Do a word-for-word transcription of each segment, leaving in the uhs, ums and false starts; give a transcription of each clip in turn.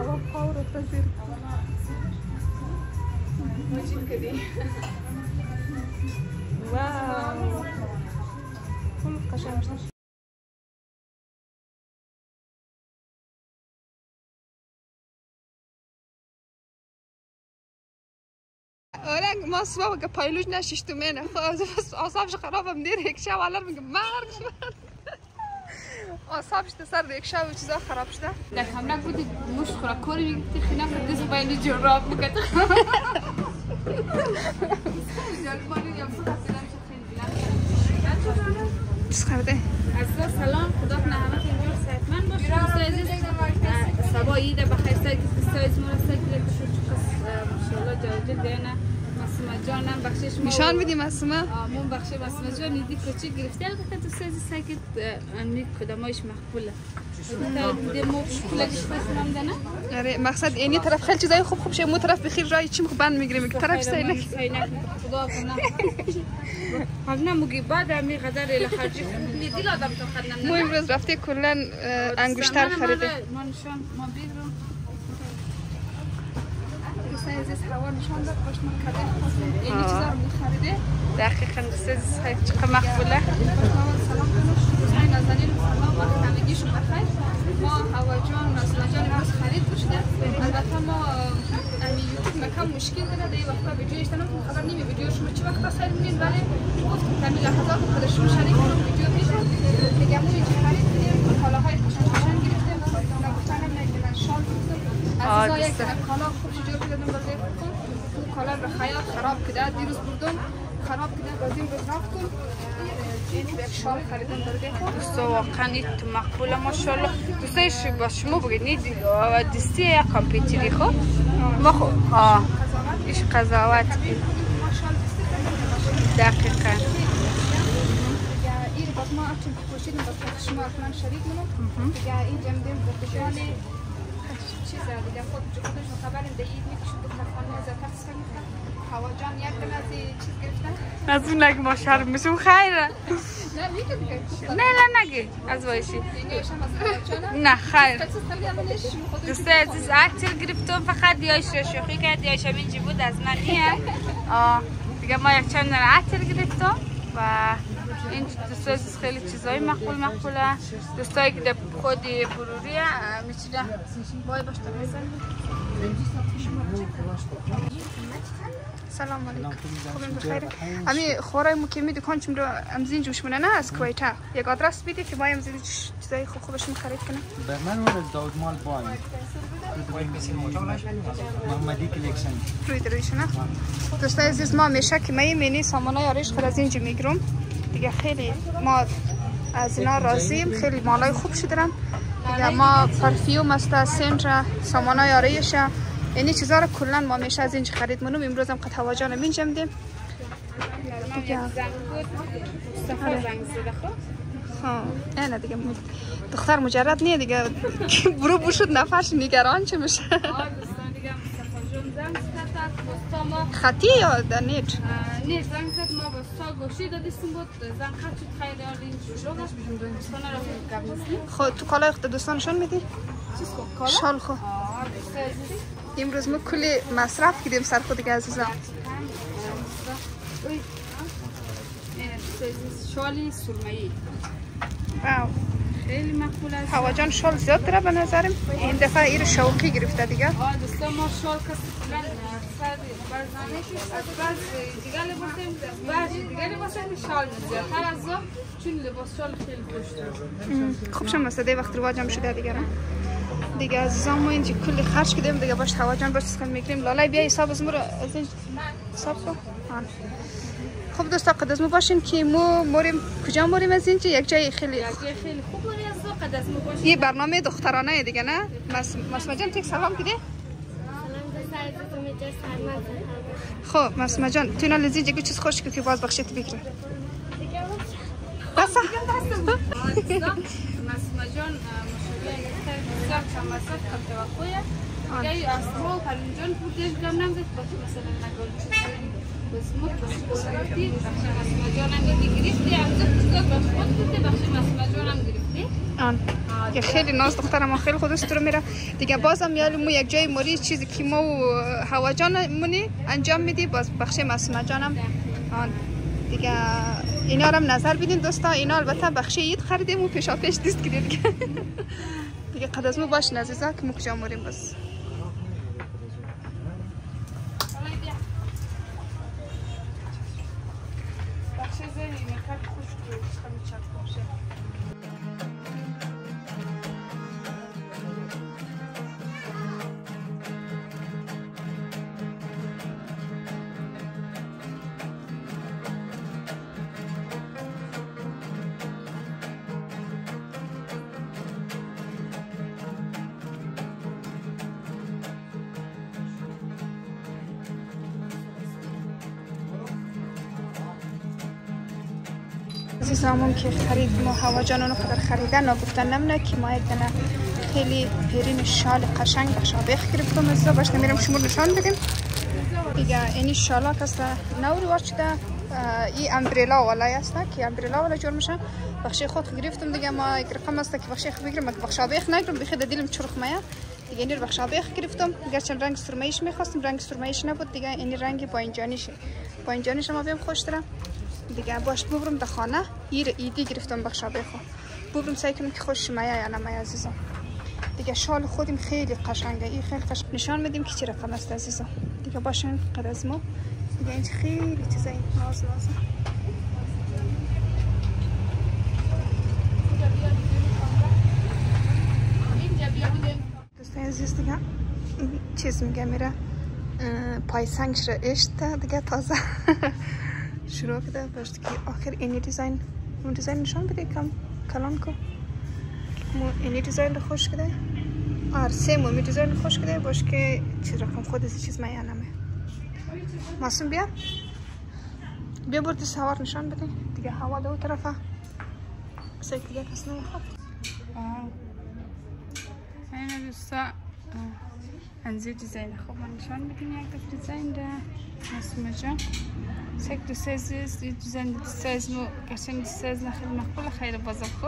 هوا خاور تزیر ماشین کدی واو کل قشنگ شد. آره ما صبح که پایلوش نشیشتم اینه خب آسابش خرابم دیر یک شب الان میگم مرگ شد آسابش سر ریکشا و چیزا خراب شده. در همراه بودی مش خورا کوری میگی خیلی نفر دست باید جراب بکت. چیز خرده؟ از سلام خدا کنه همه اینجور صحتمند باشید. دوستای عزیز صباح عید بخیر سایت دوستای عزیز مرسته که شد چقدر ماشاءالله جایجه دینا مسما جانم بخشش ما نشان بدیم مسما مون بخش مسما جان نیدی کوچیک گرفته البته دوستای عزیز سایت امی کدامایش مقبوله. دیدم مو شکلاتش خواستم دنه. آره مقصد اینی طرف خیلی چیزای خوب خوب شه مو طرف بخیر رای چی مخ بند میگیریم که طرف سایلک سایلک خدا کنه حالا موگی بعد می قدر ال خرجی دیدی آدم تو خدنم مو امروز رفته کلا انگشتر خریده ما نشان ما بیرون دوستای عزیز هوا نشان داد باش من کده خواستم اینی چیزا رو خریده دقیقاً دوستای عزیز خیلی چقدر مقبوله سلام کنم دوستای نازنین سلام وقت همگیشون بخیر ما هوا جان نازنین جان امروز خرید داشته البته ما امی یوتیوب مکم مشکل داره دی وقتا ویدیوش دارم خبر نمی ویدیو شما چی وقتا سایل می‌بینید ولی گفتم کمی لحظات خودشون شریک کنم ویدیو میشد دیگه مو چی خرید کردیم کالاهای قشنگ قشنگ گرفتیم گفتم من شال گرفتم عزیزا یک کالا خوب جور کردم برای خودم اون کالا به خیاط خراب کرده دیروز بردم خراب کرده بازیم روز رفتم یعنی به شال خریدم برای خودم دوستا واقعا تو مقبوله ماشاءالله دوستایش با شما بگید دستی یا کامپیوتری خب ما خب آه ایش قضاوت دقیقاً این باز ما اصلا پوشیدیم باز شما اصلا شریک منم دیگه این جمدیم بخشان چیز دیگه خود خودشون خبریم ده اید میکشون دختر خانه زکر سکنیم هوا جان یک دم از چیز گرفتن از اون نگه ما شرم میشم خیره نه میگه دیگه نه نه نگه از وایشی نه خیر دوسته عزیز اکتر گرفتم فقط دیایش رو شوخی کرد دیایش هم اینجی بود از من نیه دیگه ما یک چند نره اکتر گرفتم و این دوسته عزیز خیلی چیزای مقبول مقبوله دوستایی که در خودی بروریه میچینه بای باشته میزن سلام علیکم خوبین بخیر امی خورای مکمی دکان چم رو امزین جوش منه نه از کویتا یک آدرس بیدی که بایم زیدی چیزای خوب خوبش خرید کنه به من ورد داود مال بای محمدی کلکشن روی درویشونه دوستای عزیز ما همیشه که می مینی سامانای آرایش خود از اینجا میگیرم دیگه خیلی ما از اینا راضیم خیلی مالای خوب شدرن دیگه ما پرفیوم است سنتر سامانای آرایش یعنی چیزا رو کلا ما همیشه از اینجا خرید منم امروز هم قط هوا جانم اینجا میدیم دیگه ها نه دیگه دختر مجرد نیه دیگه برو بشود نفرش نگران چه میشه خطی یا در نیت؟ نیت زنگ زد ما با سا گوشی دادیستیم بود زنگ خط شد خیلی آلی این شروع گشت بیشون دوستان را گب نسلیم خود تو کالای خود دوستانشون میدی؟ چیز خود کالا؟ شال خود امروز ما کلی مصرف کردیم سر خود دیگه عزیزم شالی سرمایی واو خیلی مقبول است هوا جان شال زیاد داره به نظرم این دفعه ایر شوکی گرفته دیگه آه دوستان ما شال کسی کلن سر برزنشی از بعض دیگه لباسیم بعض دیگه لباسیم شال میزید هر از ها چون لباس شال خیلی خوشتر خوب شم مسته وقت رواجم شده دیگه دیگه عزیزان ما اینجا کلی خرج کردیم دیگه باش هوا جان باش سکن میکنیم لالای بیا حساب از مرا از این حساب کن خب دوستا قد از ما باشین که مو موریم کجا موریم از اینجا یک جای خیلی خیلی خوب موری از قد از ما باشین یه برنامه دخترانه دیگه نه مسما جان تک سلام کده خب مسما جان تو اینا لذیذ جگو چیز خوش که باز بخشیت بگیریم بس مسما جان بسیار چمسات کم توقعه گاهی از ما پرینجان بودش گم نمزد باید مثلا نگاه بس مو بسرعتي بخش مسمى جانم گرفتی عوض بسیار بخش بوده بخش مسمى جانم گرفتی آن که خیلی ناز دخترم ما خیلی خودش تو رو میره دیگه بازم یالی مو یک جای مریض چیزی که ما هوا جانمونی انجام میدی باز بخش مسمى جانم آن دیگه اینا رو نظر بدین دوستا اینا البته بخش عید خریدیم و پیشا پیش دیست کردیم دیگه دیگه قد از مو باش نزیزا که مو کجا موریم بس بخش زنی میکرد خوش که خمی چند باشه عزیزامون که خریدیم و هوا جانونو قدر خریدن و گفتن نمونه که ما یدنه خیلی پیرین شال قشنگ بخشابخ گرفتم از باش نمیرم شما نشان بدیم دیگه اینی شالا کسته نوری وارد شده ای امبریلا والا هست که امبریلا والا جور میشن بخشی خود گرفتم دیگه ما یک رقم است که بخشی خود بگیرم بخشابخ نگیرم بخید دلم چرخ مایه دیگه اینی رو بخشابخ گرفتم گرچه رنگ سرمایش میخواستم رنگ سرمایش نبود دیگه اینی رنگی با اینجانیشه با اینجانیش ما بهم خوش دارم دیگه باش ببرم در خانه ایر ایدی گرفتم بخشا بخو ببرم سعی کنم که خوش مایه یا نمایه عزیزم دیگه شال خودیم خیلی قشنگه این خیلی قشنگ نشان میدیم که چه رقم است عزیزم دیگه باشین قد از ما دیگه این خیلی چیزای ناز نازه دوستان عزیز دیگه چیز میگه میره پای سنگش رو اشته دیگه تازه شروع کرده باش که آخر اینی دیزاین اون دیزاین نشان بده کم کلان کو مو اینی دیزاین رو خوش کرده آر سه مو می دیزاین رو خوش کرده باش که چیز رقم خود از چیز میانمه ماسم بیا بیا برد سوار نشان بده دیگه هوا دو طرفه سه دیگه کس نمیخواد این دوستا انزیر دیزاین خوب نشان بدیم یک دفعه دیزاین ده مسمى جان سك دو سيز دیزاین دو سيز مو كشان دو سيز نخيل مقبول خير بازخو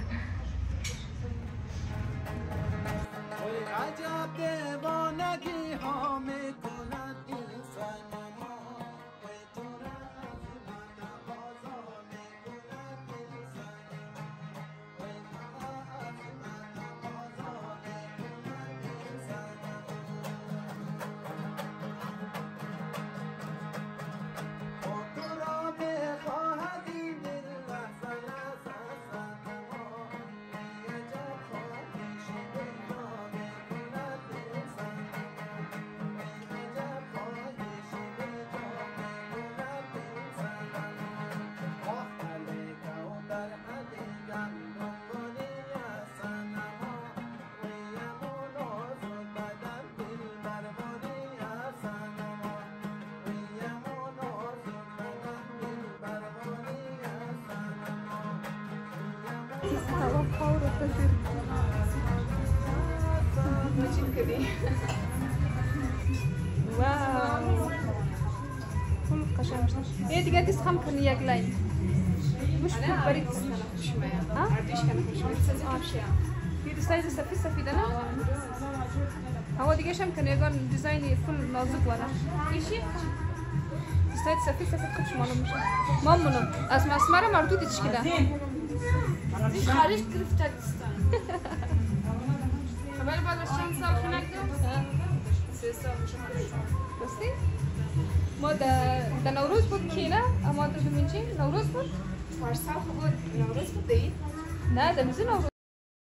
واو كل قشنگ ايه دیگه دست خم کنی یک لاین مش برید شويه ها عادش کنه خوش آبشه في دستای سفید سفیده نه هوا دیگه شم کنه یگان دیزاینی فل نازک ولا ایشی دستای سفید سفید خوش معلوم میشه مامونم از مسمر مردود چی کده این خارج گرفته دستان خبر بعد از چند سال خنک دو سه سال میشه بستی ما در نوروز بود که نه اما در دومینچی نوروز بود چهار سال بود نوروز بود دید نه در میزه نوروز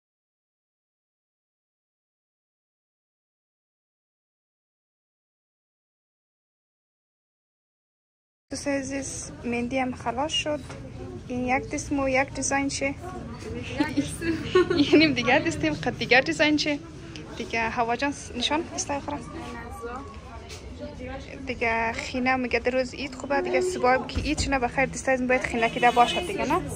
دوست عزیز مندی هم خلاص شد این یک دستم و یک دیزاین شه یعنی دیگر دستیم قد دیگر دیزاین شه دیگه هوا جان نشان استای خورم دیگه خینه میگه در روز عید خوبه دیگه صبح که عید شنه بخیر دستایزم باید خینه کده باشد دیگه نه ما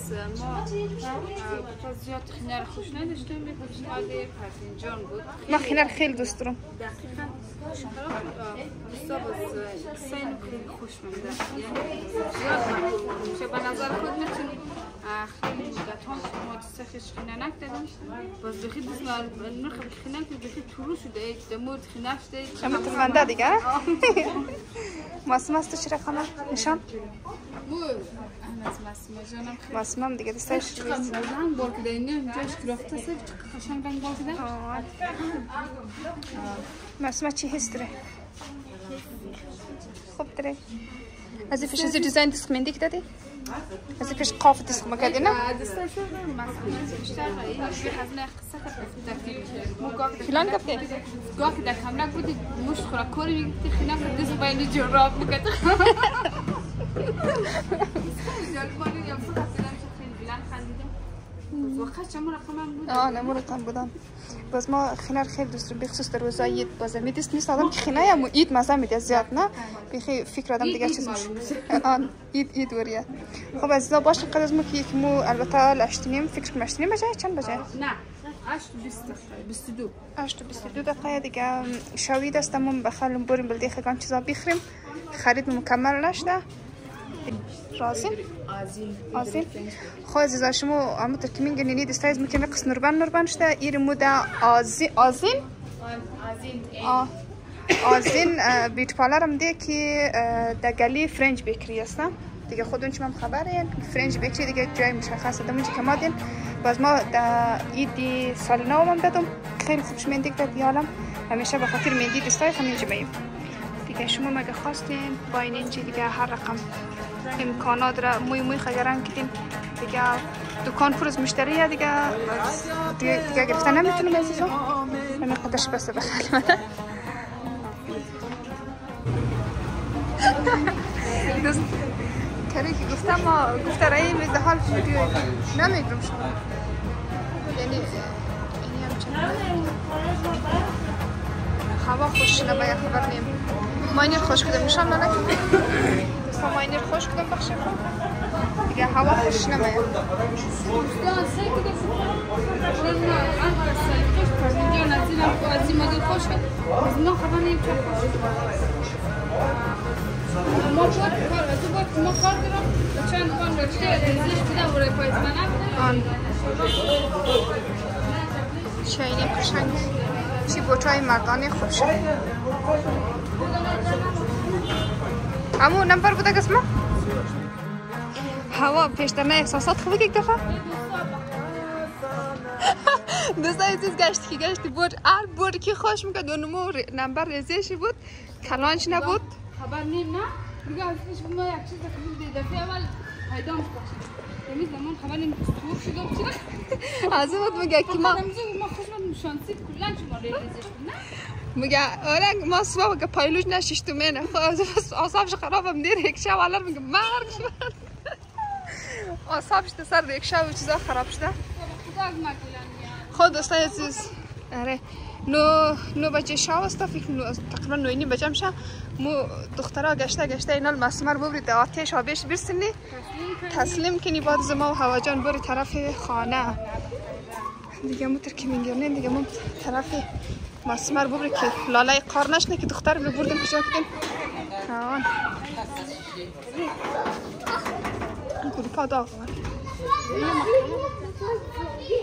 زیاد خینه رو خوش نداشتیم بخوش ماده پرسینجان بود ما خینه رو خیلی دوست دارم دقیقا صبر سين خیلی خوش میاد یعنی زیاد چه به نظر خود میتونی خیلی مدت هم ما سخش خینه نکردیم باز بخید بسم نرخ خینه که بخید طولو شده دمود خینه شده شما تفنده دیگه ماسم است چرا خانم نشان ماسم هم دیگه دستش روز رنگ بار کده اینه جاش کرافته سر قشنگ رنگ بار کده ماسم چی هست داره خوب داره از پیش از دیزاین دست مندی کردی از پیش قاف دست ما کردی نه دستش رو ماسم بیشتر این خزانه اختصاص فلان گفته گاه که در کاملا بودی مش خورا کوری میگفتی خیلی که دست باید جراب بکت جالبانی یا فقط دیدم که خیلی بلند خندیدم وقت چمون رقمم بود آه نمو رقم بودم باز ما خینه خیلی دوست دارم بخصوص در روزای عید باز میدیست نیست آدم که خینه یا عید مزه میده زیاد نه بخی فکر آدم دیگه چیز میشه آن عید عید وریه خب عزیزا باشه قد از ما که یک مو البته لشتینیم فکر کنم لشتینیم بجای چند بجای نه هشت بیست بیست و دو هشت بیست و دو دقیقه دیگه شوید استمون بخلیم بریم بلدی خیلی چیزا بخریم خرید مکمل نشده راضی آزین خو عزیزا شما اما ترکیمین گنینی دستایز میکنه قص نوربان نوربان شده ایر مودا آزین آزین آه آزین بیت پالرم دیگه که دگلی فرنج بیکری هستم دیگه خودون چه من خبره فرنج بیکری دیگه جای مشخصه دمون که ما دین باز ما ایدی سال نو هم دادم خیلی خوبش مندی داد یالم همیشه به خاطر مندی دستای همینجا بیم دیگه شما مگه خواستین با این اینجا دیگه هر رقم امکانات را موی موی خجران کردیم دیگه دکان پر از مشتریه دیگه دیگه, دیگه گرفتن نمیتونم عزیزا من خودش بس بخرم دوست کاری که گفتم ما گفته رایی میزده حال ویدیو نمیگرم شما یعنی اینی هم چند هوا خوش نبا یا خبر نیم ماینر خوش کدم نشان ننه دوستا ماینر خوش کدم بخشه دیگه هوا خوش نبا یا از این مدل خوش کد از ما خبر نیم چند خوش ما بود کار از بود ما کار دارم چند کار رفته ازش بودم برای پایز منم آن شاینی قشنگ چی بوچای مردانه خوب شد همون نمبر بوده قسمه هوا پیشترنه احساسات خوبه یک دفعه دوستای عزیز گشتی که گشتی بود هر بود که خوش میکرد و نمو نمبر رزیشی بود کلانچ نبود خبر نیم نه دیگه از پیش ما یک چیز که دفعه اول پیدا می‌کنیم یعنی زمان خبر نیم توف شده بود از بود میگه که ما ما خوشم شانسی کلا شما ریزش نه میگه آره ما صبح که پایلوش نشیشتم نه خب اعصابش خرابم دیر یک شب الان میگه مرگ شد اعصابش سر یک شب و چیزا خراب شده خود دوستای عزیز آره نو نو بچه شاو است فکر نو تقریبا نو نیم بچم شه مو دخترها گشته گشته اینا مسمر ببرید آتش آبش برسونی تسلیم کنی بعد زما و هوا جان بری طرف خانه دیگه مو ترکی میگیرن دیگه مو طرف مسمر ببری که لاله قار نشنه که دختر ببردیم کجا کردیم آن گروپا داغ